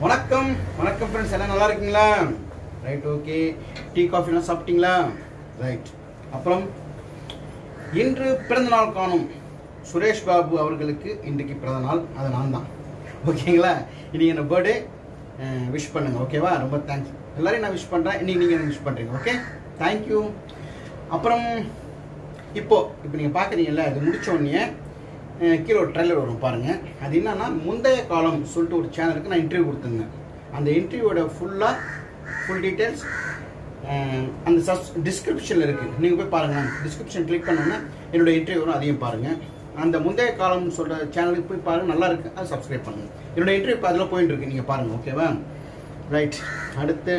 வணக்கம் வணக்கம் ஃப்ரெண்ட்ஸ், எல்லாம் நல்லா இருக்கீங்களா? Right, okay. டீ காஃபிலாம் சாப்பிட்டீங்களா? ரைட். அப்புறம் இன்று பிறந்தநாள் காணும் சுரேஷ் பாபு அவர்களுக்கு இன்றைக்கு பிறந்தநாள். அது நான் தான். ஓகேங்களா? இன்றைக்கி என்ன பர்த்டே, விஷ் பண்ணுங்க. ஓகேவா? ரொம்ப தேங்க்ஸ். எல்லோரையும் நான் விஷ் பண்ணுறேன், இன்றைக்கி நீங்கள் எனக்கு விஷ் பண்ணுறீங்க. Okay, thank you. அப்புறம் இப்போ நீங்கள் பார்க்குறீங்கல்ல, இது முடித்தோடனே கீழே ஒரு ட்ரெய்லர் வரும் பாருங்கள். அது என்னன்னா, முந்தைய காலம் சொல்லிட்டு ஒரு சேனலுக்கு நான் இன்டர்வியூ கொடுத்துருந்தேன். அந்த இன்டர்வியூவோட ஃபுல் டீட்டெயில்ஸ் அந்த டிஸ்கிரிப்ஷனில் இருக்குது. நீங்கள் போய் பாருங்கள். டிஸ்கிரிப்ஷன் கிளிக் பண்ணோன்னா என்னோடய இன்டர்வியூ வரும், அதையும் பாருங்கள். அந்த முந்தைய காலம் சொல்கிற சேனலுக்கு போய் பாருங்கள், நல்லா இருக்குது. அதை சப்ஸ்கிரைப் பண்ணுங்கள். என்னோடய இன்டர்வியூ இப்போ அதில் போயிட்டு இருக்கு, நீங்கள் பாருங்கள். ஓகேவா? ரைட். அடுத்து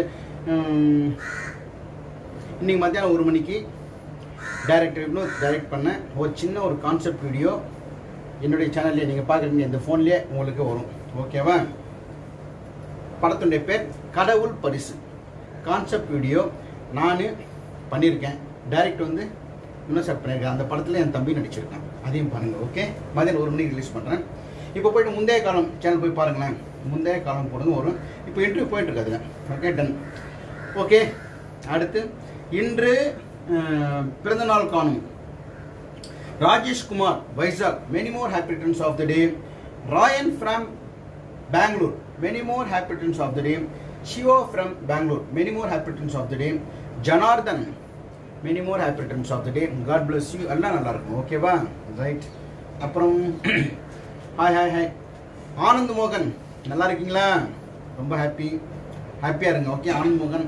இன்றைக்கி மத்தியானம் 1 மணிக்கு டைரக்ட் பண்ண ஒரு சின்ன ஒரு கான்செப்ட் வீடியோ என்னுடைய சேனல்லே நீங்கள் பார்க்குறீங்க, இந்த ஃபோன்லேயே உங்களுக்கு வரும். ஓகேவா? படத்துடைய பேர் கடவுள் பரிசு. கான்செப்ட் வீடியோ நான் பண்ணியிருக்கேன். டைரக்ட் வந்து இன்னும் செட் பண்ணியிருக்கேன். அந்த படத்தில் என் தம்பி நடிச்சிருக்கேன். அதையும் பாருங்கள். ஓகே, மதியம் 1 மணிக்கு ரிலீஸ் பண்ணுறேன். இப்போ போய்ட்டு முந்தைய காலம் சேனல் போய் பாருங்களேன். முந்தைய காலம் போடுங்க வரும். இப்போ இன்டர்வியூ போயிட்டுருக்காதுங்க. Okay, done. ஓகே, அடுத்து இன்று பிறந்தநாள் காணும் Rajesh Kumar, Vaisakh, many more happy returns of the day. Ryan from Bangalore, many more happy returns of the day. Shiva from Bangalore, many more happy returns of the day. Janardhan, many more happy returns of the day. God bless you. எல்லாம் நல்லா இருக்கும். ஓகேவா? Right. அப்புறம் hi Anand மோகன், நல்லா இருக்கீங்களா? ரொம்ப ஹாப்பியாக இருங்க. ஓகே, ஆனந்த் மோகன்.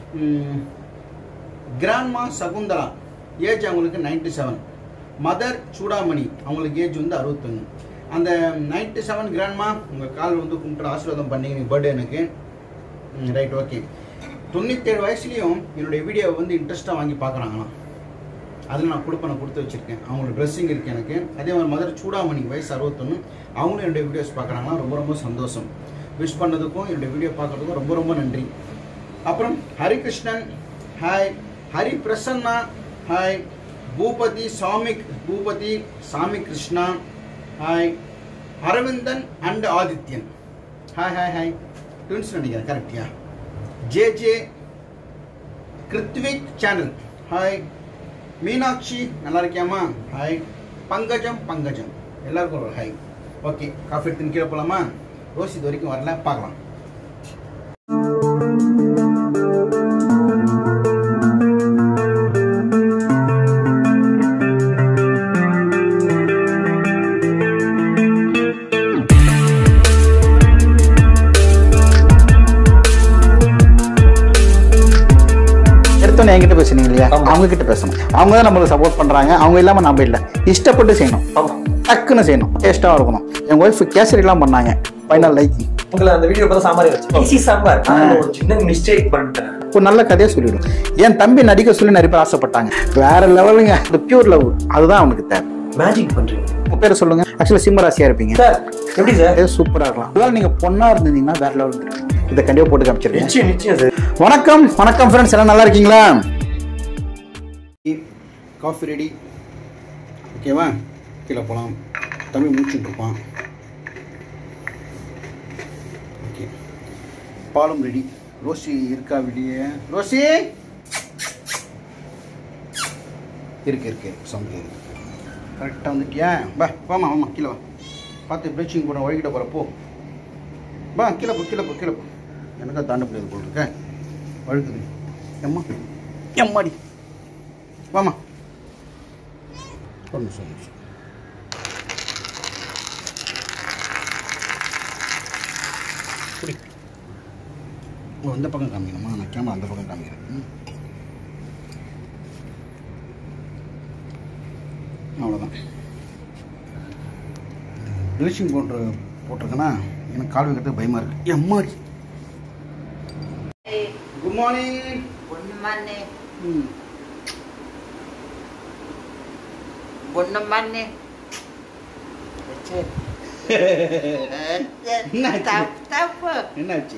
கிராண்ட்மா சகுந்தலா, ஏஜ் அவங்களுக்கு 97. மதர் சூடாமணி, அவங்களுக்கு ஏஜ் வந்து 61. அந்த 97 கிராண்ட்மா உங்கள் கால் வந்து கும்பிட்டு ஆசீர்வாதம் பண்ணீங்க பர்த்டே எனக்கு. Right, okay. 97 வயசுலேயும் என்னுடைய வீடியோவை வந்து இன்ட்ரெஸ்ட்டாக வாங்கி பார்க்குறாங்களாம். அதில் நான் கொடுத்து வச்சுருக்கேன். அவங்களோட ட்ரெஸ்ஸிங் இருக்குது எனக்கு. அதே மாதிரி மதர் சூடாமணி, வயசு 61. அவங்களும் என்னுடைய வீடியோஸ் பார்க்குறாங்களாம். ரொம்ப சந்தோஷம். விஷ் பண்ணதுக்கும் என்னுடைய வீடியோ பார்க்குறதுக்கும் ரொம்ப நன்றி. அப்புறம் Harikrishnan, hi. Hari Prasanna, hi. Boopathi Sami Krishna, hi. Aravindan and Adithyan, hi. Twins நினைக்கிறேன், கரெக்டியா? J Kruthvik channel, hi. Meenakshi, நல்லா இருக்கியாமா? ஹாய். பங்கஜம் எல்லாருக்கும் ஒரு ஹாய். ஓகே, காஃபி எடுத்துன்னு கீழே போகலாமா? ரோஸ் இது வரைக்கும் வரல, பார்க்கலாம். என்கிட்ட பேசுனீங்க இல்லையா, அவங்க கிட்ட பேசணும். அவங்க தான் நம்மளுக்கு சப்போர்ட் பண்றாங்க. அவங்க இல்லாம நம்ம இல்லை. இஷ்டப்பட்டு செய்யணும், டக்குன்னு செய்யணும், டேஸ்டா இருக்கணும். என் ஒய்ஃப் கேசரி எல்லாம் பண்ணாங்க. ஃபைனல் லைக் உங்களை அந்த வீடியோ பார்த்தா சாம்பார் வச்சு சாம்பார் ஒரு சின்ன மிஸ்டேக் பண்ணிட்டேன். ஒரு நல்ல கதையை சொல்லிவிடும். என் தம்பி நடிக்க சொல்லி நிறைய பேர் ஆசைப்பட்டாங்க. வேற லெவலுங்க. அந்த பியூர் லவ், அதுதான் அவனுக்கு தேவை. மேஜிக் பண்றீங்க. உங்க பேரை சொல்லுங்க. ஆக்சுவலா சிம்மராசியா இருப்பீங்க சார். எப்படி சார்? சூப்பரா இருக்கலாம். அதனால நீங்க பொண்ணா இருந்தீங்கன்னா வேற லெவல் இருக்கு. இதை கண்டிப்பா போட்டு காமிச்சிருக்கேன். நிச்சயம் சார். வணக்கம் ஃப்ரெண்ட்ஸ், எல்லாம் நல்லா இருக்கீங்களா? Coffee ready. ஓகேவா? கீழே போகலாம். தம்பி முடிச்சுட்டு இருப்பான். ஓகே, பாலும் ரெடி. ரோசி இருக்கா வெளியே? ரோசி இருக்கு சவுண்ட் கேட்குது. கரெக்டாக வந்துட்டியா? வாமா கீழே வா. பார்த்து ப்ளீச்சிங் போட வழிகிட்ட போகிறப்போ வா. கீழே போ. எனக்கா தாண்ட முடியாது போல் இருக்க. வழுக்குது. எம்மாடி வாமா. ஒரு நிமிஷம். இந்த பக்கம் காமிக்கணுமா? நான் கேமரா அந்த பக்கம் காமிக்கிறேன். அவ்வளோதான். ப்ளீச்சிங் போட்டிருக்கேன்னா எனக்கு கால் வைக்கிறதுக்கு பயமாக இருக்குது. எம்மாடி. Good morning. என்னாச்சு?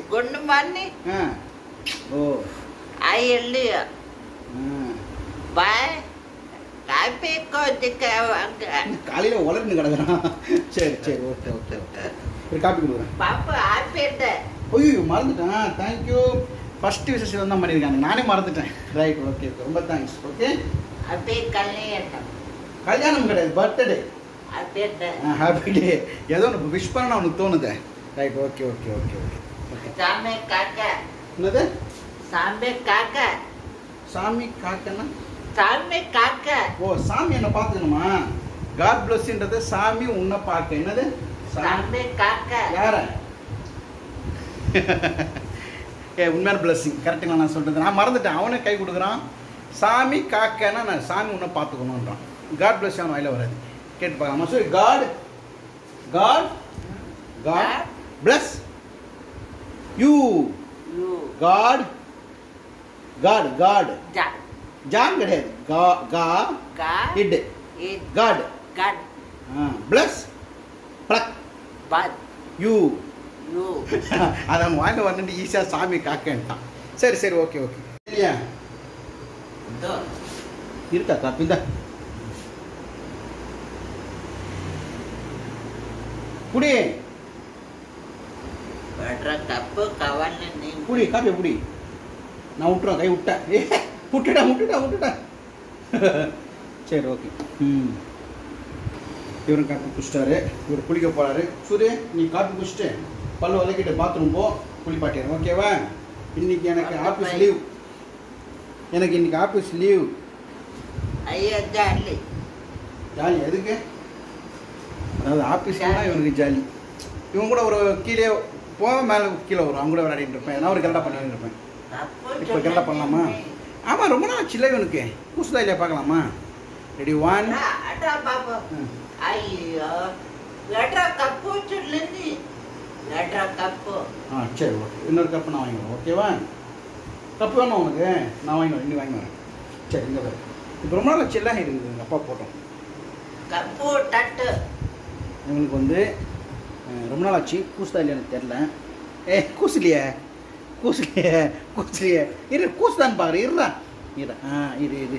காலையில உலர்ந்து கிடக்குறான். சரி ஓகே. ஒரு காப்பி கொடுக்குறேன். ஐயோ மறந்துட்டேன். தேங்க்யூ. ஃபர்ஸ்ட் விசேஷம் தான் பண்ணியிருக்காங்க, நானே மறந்துட்டேன். ரைட், ஓகே ஓகே, ரொம்ப தேங்க்ஸ். ஓகே, அப்பே கல்யாணம் கல்யாணம் கிடையாது, பர்த்டே. அப்பே ஹாப்பி டே. ஏதோ உனக்கு விஷ் பண்ண உனக்கு தோணுதே. Right, okay okay okay okay okay. சாமி காக்கா. என்னது? சாமி காக்கா. சாமி காக்கன்னா? சாமி காக்கா. ஓ, சாமி என்ன பார்த்துக்கணுமா? காட் பிளஸ்ன்றது சாமி உன்னை பார்க்க. என்னது? சாமி காக்கா. யார? உண்மையான பிளஸ்ஸிங். கரெக்டுங்களா நான் சொல்கிறது? நான் மறந்துட்டேன். அவனே கை கொடுக்குறான். சாமி காக்கன்னா நான் சாமி உன்னை பார்த்துக்கணுன்றான். காட் பிளஸ் அவன் வாயில வராது. கேட்டு பார்க்கலாமா? சரி, God God God bless you. God God God ஜான் கிடையாது. கா கா it God God bless pluck but you. You. அதை அவன் வாயில வந்துட்டு ஈஸியாக சாமி காக்கன்ட்டான். சரி சரி, ஓகே ஓகே. இல்லையா இருக்கா காப்பி? இந்த குடி கப்பு கவர்ல நீ குடி, காப்பியை குடி. நான் விட்டுறேன், கை விட்டேன். விட்டுட்டேன் விட்டுட்டேன் விட்டுட்டேன். சரி, ஓகே. இவரும் காப்பி குடிச்சிட்டாரு. இவர் குளிக்க போறாரு. சூரிய, நீ காப்பி குடிச்சிட்டு பல்லு விளக்கிட்டு பாத்ரூம் போ, குளிப்பாட்டிடுறேன். ஓகேவா? இன்னைக்கு எனக்கு ஆஃபீஸ் லீவ். எனக்கு இன்னைக்கு ஆஃபீஸ் லீவ். ஐயா ஜாலி. ஜாலி எதுக்கு? அதாவது ஆஃபீஸ்லாம் இவனுக்கு ஜாலி. இவன் கூட ஒரு கீழே போக மேலே கீழே வரும். அவங்க கூட விளையாடிட்டு இருப்பேன். நான் ஒரு கரெக்டாக பண்ணிட்டு இருப்பேன். இப்போ கரெக்டாக பண்ணலாமா? ஆமாம், ரொம்ப நாள் சில்லை இவனுக்கு. கூசுதா இல்லையா பார்க்கலாமா? ரெடி, 1. அடா பாபா. ஐயோ லட்ரா கப்பு சொல்லி லட்ரா கப்பு. சரி, ஓகே. இன்னொரு கப்பு நான் வாங்கிடுவேன். ஓகேவா? கப்பு வேணும் உனக்கு? நான் வாங்கிடுவேன். இன்னும் வாங்கி வரேன். சரி, இங்கே பாரு. இப்போ ரொம்ப நாள் சில்லாக இருக்குது. எங்கள் அப்பா போட்டோம். கப்பு தட்டு. இவனுக்கு வந்து ரொம்ப நாள் ஆச்சு. கூசுதா இல்லையா எனக்கு தெரில. கூசலையே கூசலையே கூசலையே. இரு, கூசுதான்னு பார்க்குறேன். இருடா இரு. இரு இரு.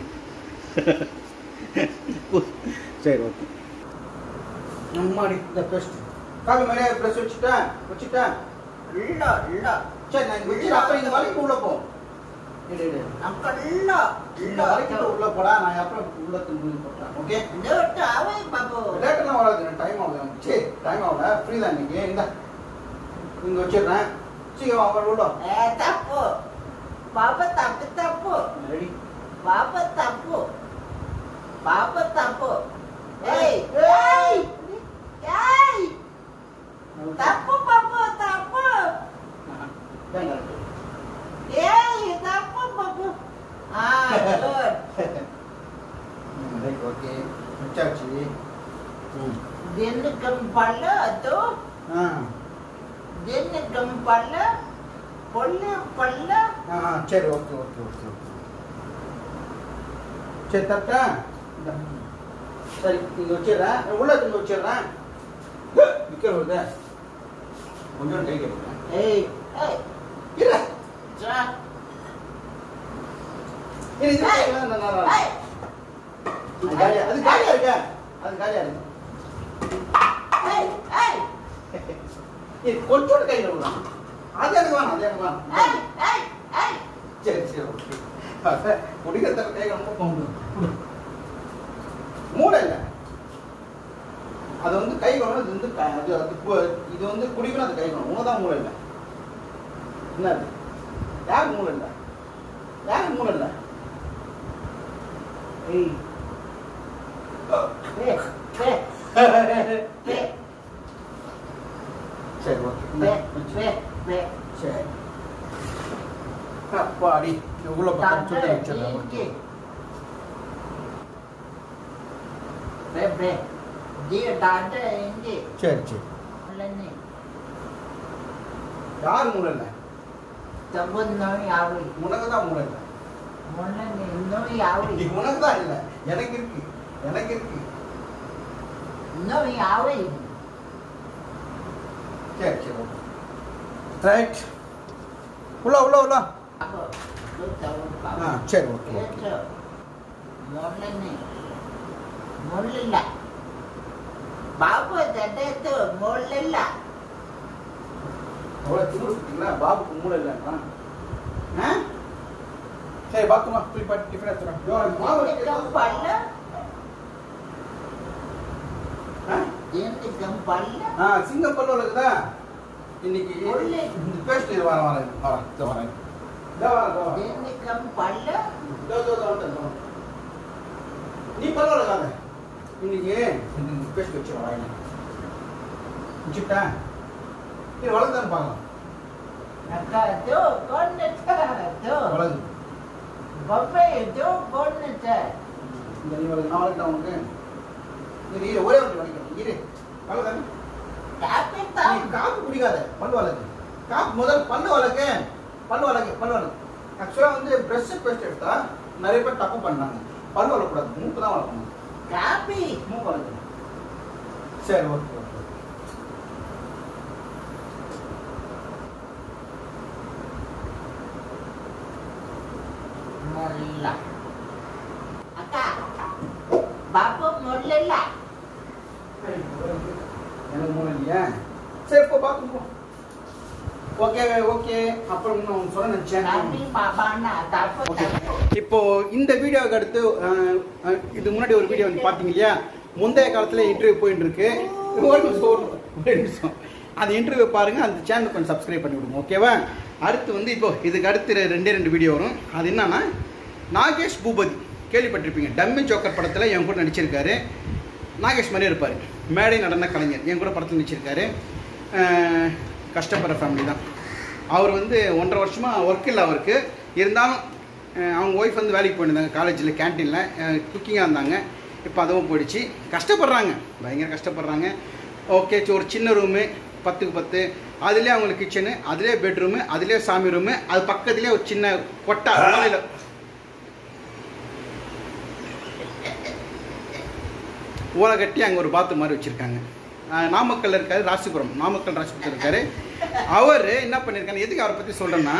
சரி, ஓகே. நம்மாடி இந்த பெஸ்ட் காப்பி மேலே ப்ரெஸ் வச்சுட்டேன். இல்ல இல்ல. சரி, நான் இங்கே வச்சு அப்புறம் இந்த வரைக்கும் உள்ளே போ. இரு இரு. அங்க இல்ல இந்த வரைக்கும் உள்ளே போடா. நான் அப்புறம் உள்ளே திரும்பி போட்டேன். ஓகே? நோட் ஆவே பாபு. லேட்டெல்லாம் வராது. டைம் ஆகுது. சரி, டைம் ஆகல. ஃப்ரீ தான் இன்னைக்கு. இந்த இங்கே வச்சிடுறேன். சீக்கிரம் அவன் உள்ள. தப்பு பாபா. தப்பு தப்பு ரெடி. பாபா. தப்பு பாபா. தப்பு. ஏய், ஏய் ஏய் தப்பு பாபு. தப்பு. ஏய் தப்பு பாபு. குட். Right, okay. வச்சாச்சு. தினக்கம் பல்ல அது தினக்கம் பல்ல பொல்லு பல்ல. சரி, ஓகே ஓகே ஓகே ஓகே. சரி, தட்டா. சரி, இங்கே வச்சிடுறேன். உள்ள இங்கே வச்சிடுறேன். விற்கிற வருது. கொஞ்சம் கை கேட்குறேன். ஏய் ஏய் இரு. ஜா இரு, இது நல்லா ஏய் அது காலியா இருக்கு. அது காலியா இருக்கு. ஏய் ஏய் இது கொஞ்சோண்டு கையில் விடுறான். அது எனக்கு வேணும். அது எனக்கு வேணும். ஏய் ஏய் ஏய். சரி சரி, ஓகே. குடிக்கிறத கை ரொம்ப போகுது. மூளை இல்லை. அது வந்து கை வேணும். இது வந்து இது வந்து குடிக்கணும். அது கை வேணும். உனதான் மூளை இல்லை. என்ன அது? யாருக்கு மூளை இல்லை? யாருக்கு மூளை இல்லை? ஏய் சரி, ஓகே. சரி, அப்பாடி. உள்ள பக்கம் சுத்த வச்சிடலாம். ஓகே. சரி சரி. யாரு மூளை இல்லை? உனக்கு தான் மூளை இல்லை. உனக்கு தான் இல்லை. எனக்கு இருக்கு. எனக்கு இருக்கு. சரி சரி, ஓகே. ரைட். உள்ள உள்ள உள்ள. சரி, ஓகே ஓகே. ಮುಳ್ಳಿಲ್ಲ ಬಾಬು ಜೊತೆ ಮುಳ್ಳಿಲ್ಲ அவ்வளோ திமுறா பாபுக்கு மூளை இல்லைன்னா சரி பாத்துமா குளிப்பாட்டி டிஃபன் எடுத்துறேன் பல்ல என்னைக்கும் பல்ல சிங்கம் பல்லு இருக்குதா இன்னைக்கு பேஸ்ட் வரேன் என்னைக்கும் பல்ல நீ பல்லு இருக்காத இன்னைக்கு பேஸ்ட் வச்சு வரேன் வச்சுட்டேன் நீ வளர்ந்தான்னு பார்க்கலாம் வளர்ந்து இந்த நீ வளர்ந்து நான் வளர்த்தேன் உனக்கு நீ ஒரே ஒரு வலிக்கணும் இரு வளர்ந்தானே காப்பு குடிக்காத பல்லு வளர்க்கு காப்பு முதல் பல்லு வளர்க்கு ஆக்சுவலாக வந்து ப்ரெஷ் பேஸ்ட் எடுத்தா நிறைய பேர் தப்பு பண்ணாங்க பல்லு வளர்க்கக்கூடாது மூக்கு தான் வளர்க்கணும் காப்பி மூக்கு வளர்க்கணும் சரி ஓகே அக்கா பாப்பு முல்ல எனக்கு மூணு இல்லையா சரி இப்போ பார்த்து போ ஓகே ஓகே அப்புறம் இன்னும் சொல்ல நினச்சேன் ஓகே இப்போ இந்த வீடியோவுக்கு அடுத்து இது முன்னாடி ஒரு வீடியோ வந்து பார்த்தீங்க இல்லையா முந்தைய காலத்தில் இன்டர்வியூ போயிட்டு இருக்கு ஒரு நிமிஷம் அந்த இன்டர்வியூ பாருங்கள் அந்த சேனல் கொஞ்சம் சப்ஸ்கிரைப் பண்ணி விடுங்க ஓகேவா அடுத்து வந்து இப்போ இதுக்கு அடுத்து ரெண்டு வீடியோ வரும் அது என்னன்னா நாகேஷ் பூபதி கேள்விப்பட்டிருப்பீங்க டம்மி ஜோக்கர் படத்தில் என் கூட நடிச்சிருக்காரு நாகேஷ் மாதிரியே இருப்பார் மேடை நடன கலைஞர் என் கூட படத்தில் நடிச்சிருக்காரு கஷ்டப்படுற ஃபேமிலி தான் அவர் வந்து 1.5 வருஷமாக ஒர்க் இல்லை அவருக்கு இருந்தாலும் அவங்க ஒய்ஃப் வந்து வேலைக்கு போயிருந்தாங்க காலேஜில் கேன்டீனில் குக்கிங்காக இருந்தாங்க இப்போ அதுவும் போயிடுச்சு கஷ்டப்படுறாங்க பயங்கர கஷ்டப்படுறாங்க ஓகே ஒரு சின்ன ரூமு 10க்கு 10 அதுலேயே அவங்களுக்கு கிச்சனு அதுலேயே பெட்ரூமு அதுலேயே சாமி ரூமு அது பக்கத்துலேயே ஒரு சின்ன கொட்டா மூலையில் ஓலை கட்டி அங்கே ஒரு பாத்ரூம் மாதிரி வச்சுருக்காங்க நாமக்கல்ல இருக்காரு நாமக்கல் ராசிபுரம் இருக்காரு அவர் என்ன பண்ணியிருக்காரு எதுக்கு அவரை பற்றி சொல்கிறேன்னா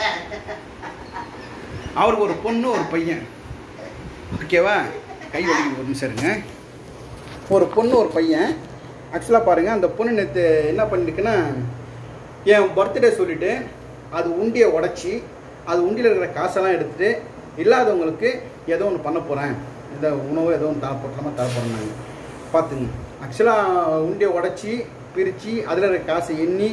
அவருக்கு ஒரு பொண்ணு ஒரு பையன் ஓகேவா கை வலிக்கு ஒரு நிமிஷம் இருங்க ஒரு பொண்ணு ஒரு பையன் ஆக்சுவலாக பாருங்கள் அந்த பொண்ணு நேற்று என்ன பண்ணியிருக்குன்னா என் பர்த்டே சொல்லிவிட்டு அது உண்டியை உடச்சி அது உண்டியில் இருக்கிற காசெல்லாம் எடுத்துகிட்டு இல்லாதவங்களுக்கு ஏதோ ஒன்று பண்ண போகிறேன் இந்த உணவு ஏதோ ஒன்று தரப்போட்டமாக தரப்போகிறேன் பார்த்துங்க ஆக்சுவலாக உண்டியை உடச்சி பிரித்து அதில் இருக்கிற காசை எண்ணி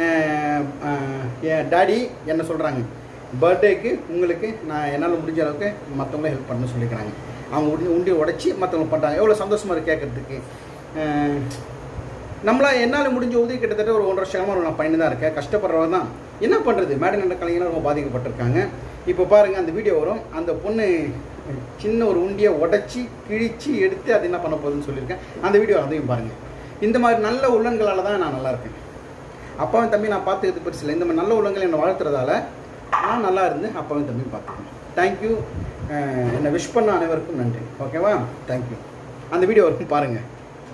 என் டாடி என்ன சொல்கிறாங்க பர்த்டேக்கு உங்களுக்கு நான் என்னால் முடிஞ்ச அளவுக்கு மற்றவங்கள ஹெல்ப் பண்ண சொல்லிக்கிறாங்க அவங்க உண்டியை உடச்சி மற்றவங்க பண்ணுறாங்க எவ்வளோ சந்தோஷமாக இருக்குது கேட்குறதுக்கு நம்மளால் என்னால் முடிஞ்ச உதவி கிட்டத்தட்ட ஒரு 1.5 வருஷமாக நான் பண்ணி தான் இருக்கேன் கஷ்டப்படுறவங்க தான் என்ன பண்ணுறது மேடை நடன கலைஞர்கள் ரொம்ப பாதிக்கப்பட்டிருக்காங்க இப்போ பாருங்கள் அந்த வீடியோ வரும் அந்த பொண்ணு சின்ன ஒரு உண்டியை உடச்சி கிழிச்சு எடுத்து அது என்ன பண்ண போகுதுன்னு சொல்லியிருக்கேன் அந்த வீடியோ அதையும் பாருங்கள் இந்த மாதிரி நல்ல உள்ளங்களால் தான் நான் நல்லா இருக்கேன் அப்பாவும் தம்பி நான் பார்த்துக்கிறது பெருசு இல்லை இந்த மாதிரி நல்ல உள்ளங்கள் என்னை வளர்த்துறதால நான் நல்லா இருந்து அப்பாவும் தம்பி பார்த்துக்கேன் தேங்க்யூ என்னை விஷ் பண்ண அனைவருக்கும் நன்றி ஓகேவா தேங்க்யூ அந்த வீடியோ வரைக்கும் பாருங்கள்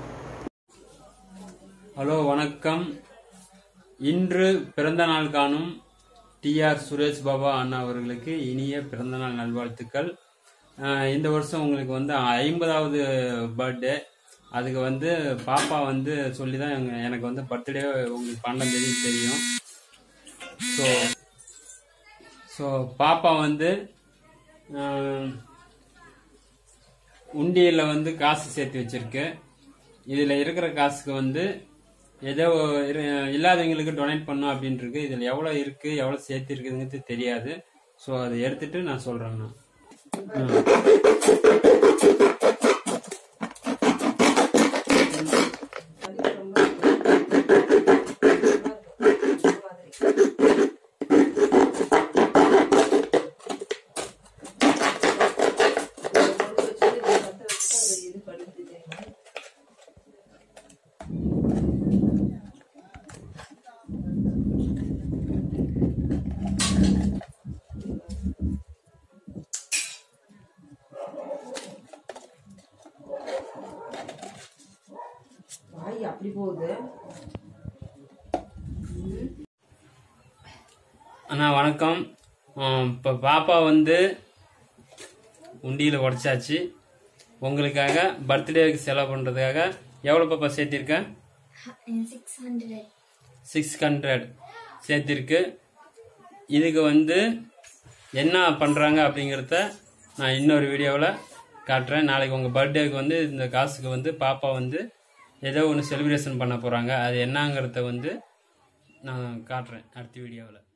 ஹலோ வணக்கம் இன்று பிறந்த நாள் காணும் டிஆர் சுரேஷ் பாபா அண்ணா அவர்களுக்கு இனிய பிறந்தநாள் நல்வாழ்த்துக்கள் இந்த வருஷம் உங்களுக்கு வந்து 50வது பர்த்டே அதுக்கு வந்து பாப்பா வந்து சொல்லி தான் எனக்கு வந்து பர்த்டே உங்களுக்கு 12ஆம் தேதி தெரியும் ஸோ பாப்பா வந்து உண்டியலில் வந்து காசு சேர்த்து வச்சிருக்கு இதில் இருக்கிற காசுக்கு வந்து ஏதோ இல்லாதவங்களுக்கு டொனேட் பண்ணும் அப்படின்ட்டு இருக்கு இதில் எவ்வளோ இருக்கு எவ்வளோ சேர்த்து இருக்குதுங்கிறது தெரியாது ஸோ அதை எடுத்துட்டு நான் சொல்றேன் நான் அப்படி போகுது. அண்ணா வணக்கம். இப்போ பாப்பா வந்து உண்டியில் உடச்சாச்சு. உங்களுக்காக பர்த்டேக்கு செலவு பண்ணுறதுக்காக எவ்வளோ பாப்பா சேர்த்திருக்க? 600. 600. சேர்த்திருக்கு. இதுக்கு வந்து என்ன பண்ணுறாங்க அப்படிங்கிறத நான் இன்னொரு வீடியோவில் காட்டுறேன். நாளைக்கு உங்கள் பர்த்டேக்கு வந்து இந்த காசுக்கு வந்து பாப்பா வந்து ஏதோ ஒன்று செலிப்ரேஷன் பண்ண போகிறாங்க. அது என்னங்கிறத வந்து நான் காட்டுறேன் அடுத்த வீடியோவில்.